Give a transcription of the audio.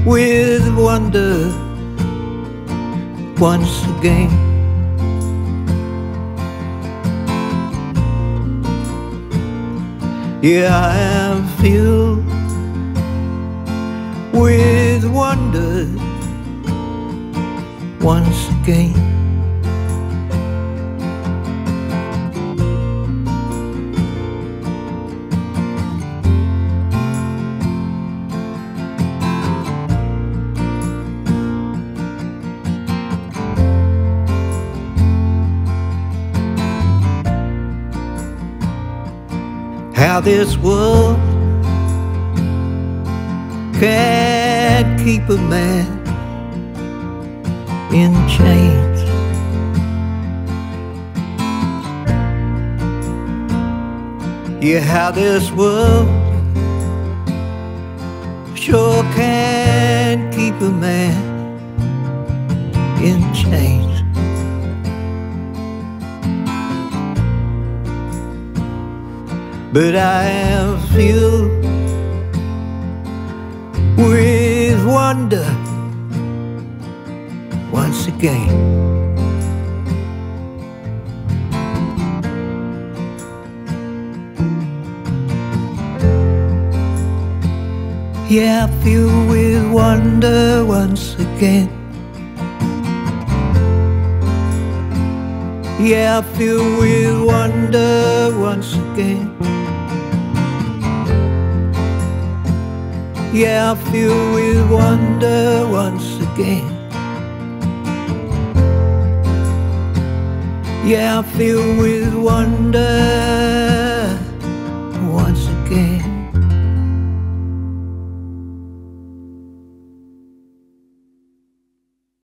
with wonder once again. Yeah, I am filled with wonder once again. How this world can keep a man in chains. Yeah, how this world sure can keep a man in chains. But I am filled with wonder once again. Yeah, filled with wonder once again. Yeah, filled with wonder once again. Yeah, I filled with wonder once again. Yeah, I filled with wonder once again.